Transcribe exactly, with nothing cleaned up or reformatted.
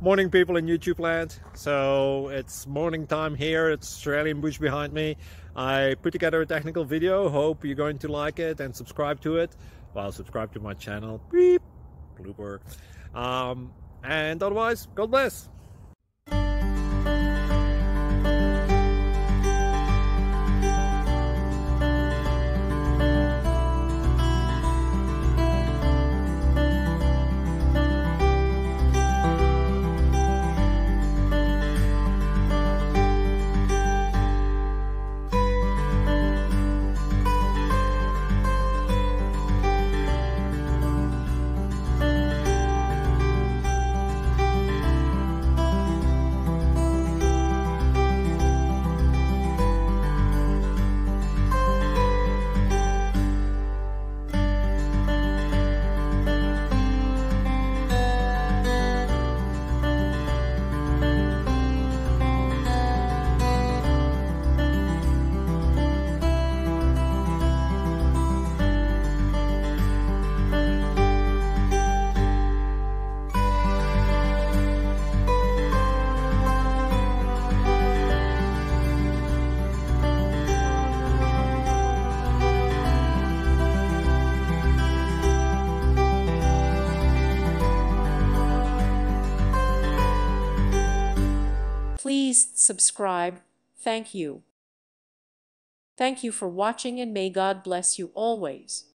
Morning, people in YouTube land. So it's morning time here. It's Australian bush behind me. I put together a technical video. Hope you're going to like it and subscribe to it. Well, subscribe to my channel. Beep. Blooper. Um, and otherwise, God bless. Please subscribe. Thank you. Thank you for watching, and may God bless you always.